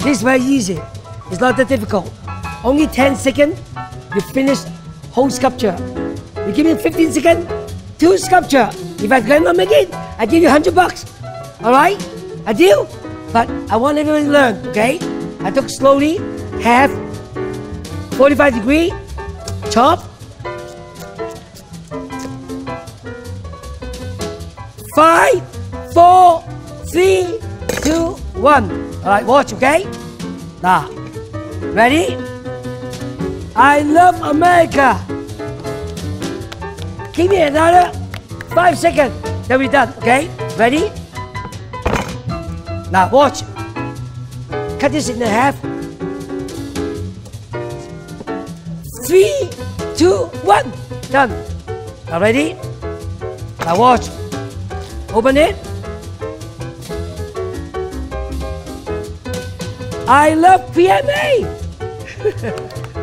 This is very easy. It's not that difficult. Only 10 seconds, you finish whole sculpture. You give me 15 seconds, 2 sculpture. If I cannot make it, I give you $100. All right? A deal? But I want everyone to learn, okay? I took slowly, half, 45 degree, chop. 5, 4, 3, 2, 1. All right, watch, okay? Now, ready? I love America. Give me another 5 seconds. Then we're done, okay? Ready? Now, watch. Cut this in half. 3, 2, 1. Done. Now, ready? Now, watch. Open it. I love PMA.